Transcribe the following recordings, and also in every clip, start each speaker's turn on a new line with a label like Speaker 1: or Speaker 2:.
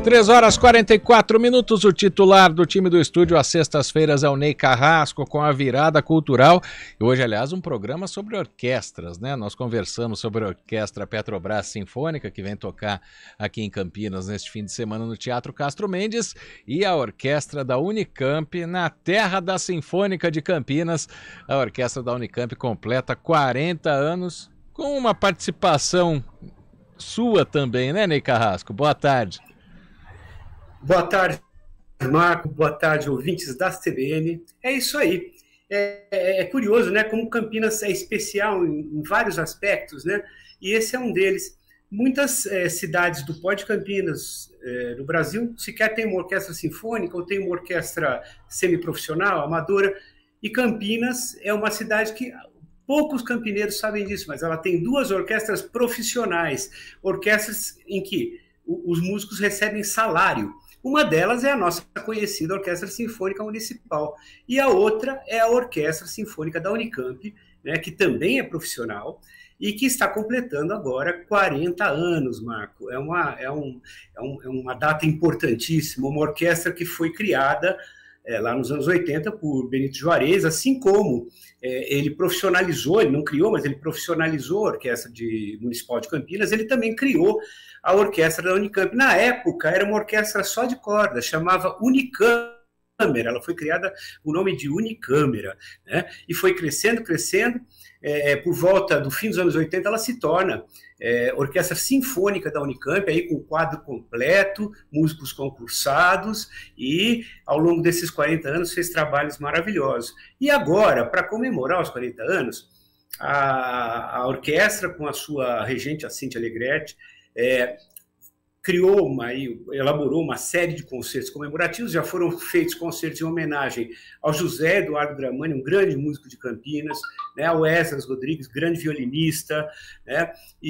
Speaker 1: 3h44, o titular do time do estúdio às sextas-feiras é o Ney Carrasco, com a virada cultural. E hoje, aliás, um programa sobre orquestras, né? Nós conversamos sobre a Orquestra Petrobras Sinfônica, que vem tocar aqui em Campinas neste fim de semana no Teatro Castro Mendes, e a Orquestra da Unicamp, na terra da Sinfônica de Campinas. A Orquestra da Unicamp completa 40 anos, com uma participação sua também, né, Ney Carrasco? Boa tarde.
Speaker 2: Boa tarde, Marco. Boa tarde, ouvintes da CBN. É isso aí. É curioso, né? Como Campinas é especial em vários aspectos, né? E esse é um deles. Muitas cidades do Pó de Campinas, no Brasil, sequer tem uma orquestra sinfônica ou tem uma orquestra semiprofissional, amadora. E Campinas é uma cidade que poucos campineiros sabem disso, mas ela tem duas orquestras profissionais, orquestras em que os músicos recebem salário. Uma delas é a nossa conhecida Orquestra Sinfônica Municipal, e a outra é a Orquestra Sinfônica da Unicamp, né, que também é profissional e que está completando agora 40 anos, Marco. É uma data importantíssima, uma orquestra que foi criada lá nos anos 80 por Benito Juarez, assim como ele profissionalizou, ele não criou, mas ele profissionalizou a Orquestra Municipal de Campinas, ele também criou a Orquestra da Unicamp. Na época, era uma orquestra só de cordas, chamava Unicâmara, ela foi criada com o nome de Unicâmara, né? E foi crescendo, por volta do fim dos anos 80, ela se torna Orquestra Sinfônica da Unicamp, aí com quadro completo, músicos concursados, e ao longo desses 40 anos fez trabalhos maravilhosos. E agora, para comemorar os 40 anos, a orquestra, com a sua regente, a Cíntia Alegretti, elaborou uma série de concertos comemorativos. Já foram feitos concertos em homenagem ao José Eduardo Dramani, um grande músico de Campinas, né, ao Esdras Rodrigues, grande violinista, né,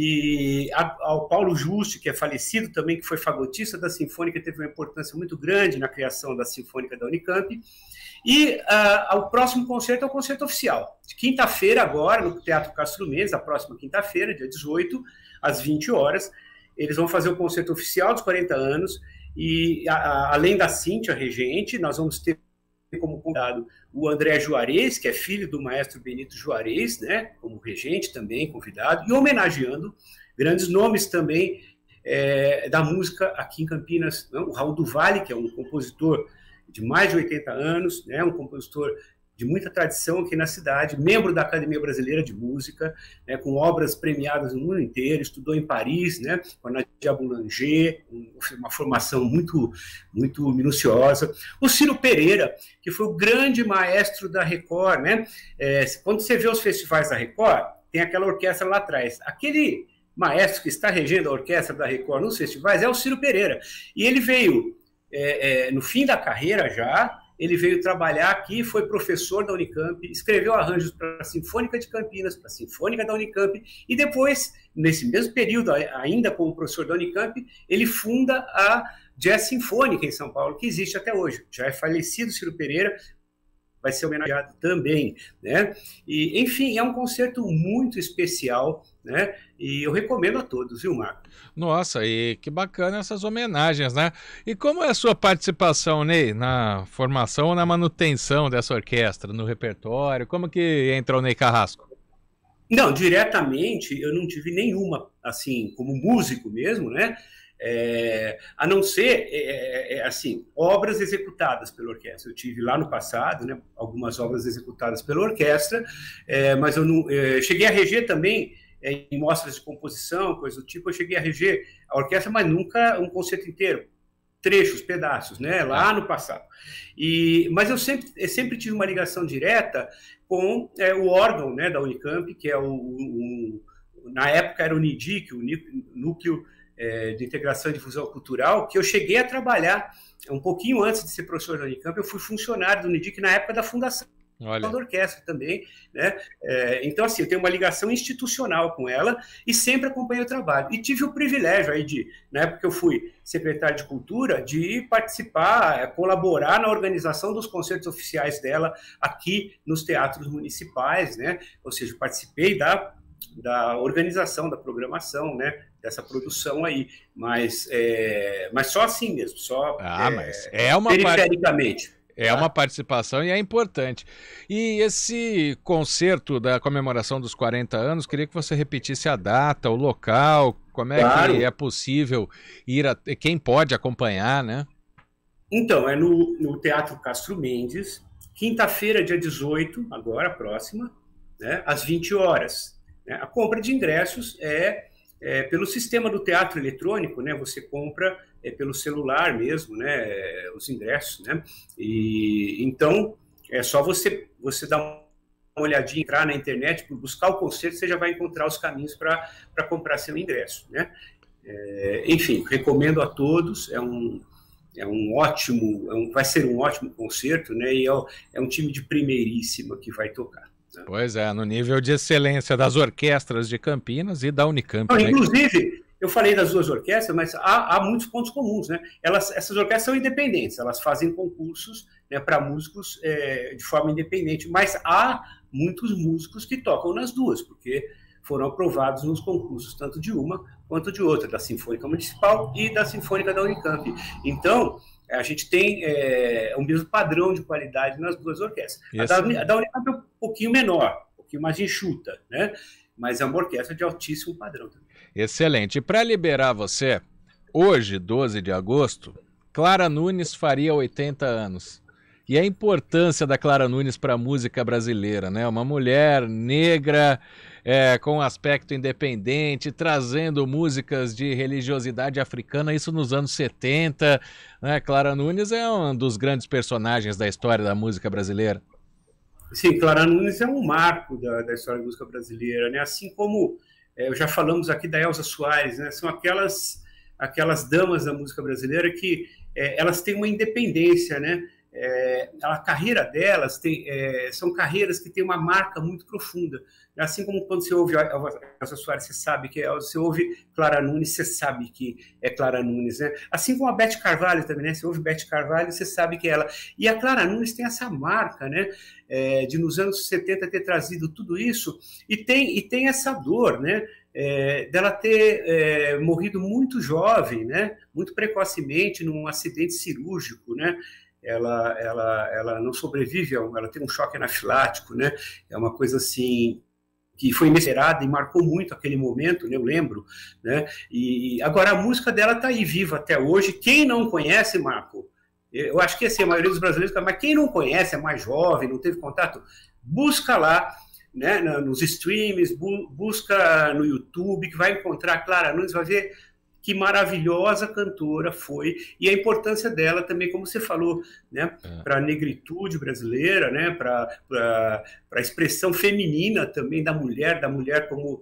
Speaker 2: e ao Paulo Juste, que é falecido também, que foi fagotista da Sinfônica, teve uma importância muito grande na criação da Sinfônica da Unicamp. E o próximo concerto é o concerto oficial, de quinta-feira agora, no Teatro Castro Mendes, a próxima quinta-feira, dia 18, às 20 horas, eles vão fazer o concerto oficial dos 40 anos, e além da Cíntia, regente, nós vamos ter como convidado o André Juarez, que é filho do maestro Benito Juarez, né, como regente também, convidado, e homenageando grandes nomes também da música aqui em Campinas, né, o Raul do Vale, que é um compositor de mais de 80 anos, né, um compositor de muita tradição aqui na cidade, membro da Academia Brasileira de Música, né, com obras premiadas no mundo inteiro, estudou em Paris, né, com a Nadia Boulanger, uma formação muito, muito minuciosa. O Ciro Pereira, que foi o grande maestro da Record, né, quando você vê os festivais da Record, tem aquela orquestra lá atrás. Aquele maestro que está regendo a orquestra da Record nos festivais é o Ciro Pereira. E ele veio, no fim da carreira já, ele veio trabalhar aqui, foi professor da Unicamp, escreveu arranjos para a Sinfônica de Campinas, para a Sinfônica da Unicamp, e depois, nesse mesmo período, ainda como professor da Unicamp, ele funda a Jazz Sinfônica em São Paulo, que existe até hoje. Já é falecido Ciro Pereira, vai ser homenageado também, né? E, enfim, é um concerto muito especial, né? E eu recomendo a todos, viu, Marco?
Speaker 1: Nossa, e que bacana essas homenagens, né? E como é a sua participação, Ney, na formação ou na manutenção dessa orquestra, no repertório? Como que entra o Ney Carrasco?
Speaker 2: Não, diretamente eu não tive nenhuma, assim, como músico mesmo, né? A não ser, assim, obras executadas pela orquestra. Eu tive lá no passado, né, algumas obras executadas pela orquestra, mas eu não cheguei a reger também em mostras de composição, coisa do tipo. Eu cheguei a reger a orquestra, mas nunca um concerto inteiro, trechos, pedaços, né, lá no passado. Mas eu sempre tive uma ligação direta com o órgão, né, da Unicamp, que é na época era o NIDIC, o Núcleo de Integração e Difusão Cultural, que eu cheguei a trabalhar um pouquinho antes de ser professor da Unicamp. Eu fui funcionário do NIDIC na época da fundação da orquestra também, né? Então, assim, eu tenho uma ligação institucional com ela e sempre acompanhei o trabalho. E tive o privilégio aí na época que eu fui secretário de Cultura, de participar, colaborar na organização dos concertos oficiais dela aqui nos teatros municipais, né? Ou seja, participei da da organização, da programação, né, dessa produção aí, mas só assim mesmo, só
Speaker 1: mas é uma
Speaker 2: perifericamente.
Speaker 1: É uma participação e é importante. E esse concerto da comemoração dos 40 anos, queria que você repetisse a data, o local, como é que é possível ir, quem pode acompanhar, né?
Speaker 2: Então, é no Teatro Castro Mendes, quinta-feira, dia 18, agora, próxima, né, às 20 horas. Né? A compra de ingressos é pelo sistema do teatro eletrônico, né? Você compra pelo celular mesmo, né? Os ingressos, né? E então é só você dar uma olhadinha, entrar na internet, buscar o concerto, você já vai encontrar os caminhos para comprar seu ingresso, né? Enfim, recomendo a todos. Vai ser um ótimo concerto, né? E é um time de primeiríssima que vai tocar.
Speaker 1: Pois é, no nível de excelência das orquestras de Campinas e da Unicamp.
Speaker 2: Não, né? Inclusive, eu falei das duas orquestras, mas há muitos pontos comuns, né? Essas orquestras são independentes, elas fazem concursos, né, para músicos de forma independente, mas há muitos músicos que tocam nas duas, porque foram aprovados nos concursos tanto de uma quanto de outra, da Sinfônica Municipal e da Sinfônica da Unicamp. Então, a gente tem o mesmo padrão de qualidade nas duas orquestras. A da Unicamp é um pouquinho menor, um pouquinho mais enxuta, né? Mas é uma orquestra de altíssimo padrão também.
Speaker 1: Excelente. E para liberar você, hoje, 12 de agosto, Clara Nunes faria 80 anos. E a importância da Clara Nunes para a música brasileira, né? Uma mulher negra, com aspecto independente, trazendo músicas de religiosidade africana, isso nos anos 70. Né? Clara Nunes é um dos grandes personagens da história da música brasileira.
Speaker 2: Sim, Clara Nunes é um marco da história da música brasileira, né? Assim como já falamos aqui da Elza Soares, né? São aquelas damas da música brasileira que elas têm uma independência, né? A carreira delas são carreiras que têm uma marca muito profunda. Assim como quando você ouve Elza Soares, você sabe que você ouve Clara Nunes, você sabe que é Clara Nunes, né? Assim como a Beth Carvalho também, né? Você ouve Beth Carvalho, você sabe que é ela. E a Clara Nunes tem essa marca, né? De nos anos 70 ter trazido tudo isso, e tem essa dor, né? Dela ter morrido muito jovem, né? Muito precocemente num acidente cirúrgico, né? Ela não sobrevive, ela tem um choque anafilático, né? É uma coisa assim que foi inesperada e marcou muito aquele momento, né? Eu lembro, né? E agora a música dela está aí viva até hoje. Quem não conhece, Marco, eu acho que assim, a maioria dos brasileiros, mas quem não conhece, é mais jovem, não teve contato, busca lá, né? Nos streams, busca no YouTube, que vai encontrar Clara Nunes, vai ver que maravilhosa cantora foi, e a importância dela também, como você falou, né, para a negritude brasileira, né, para a expressão feminina também da mulher como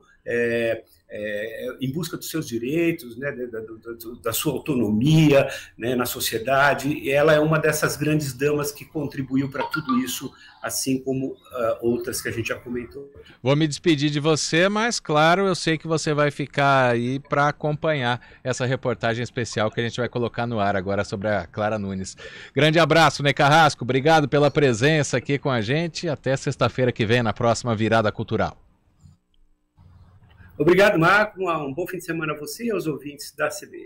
Speaker 2: em busca dos seus direitos, né, da sua autonomia, né, na sociedade. E ela é uma dessas grandes damas que contribuiu para tudo isso, assim como outras que a gente já comentou.
Speaker 1: Vou me despedir de você, mas claro, eu sei que você vai ficar aí para acompanhar essa reportagem especial que a gente vai colocar no ar agora sobre a Clara Nunes. Grande abraço, Ney Carrasco, obrigado pela presença aqui com a gente, até sexta-feira que vem, na próxima Virada Cultural.
Speaker 2: Obrigado, Marco, um bom fim de semana a você e aos ouvintes da CBN.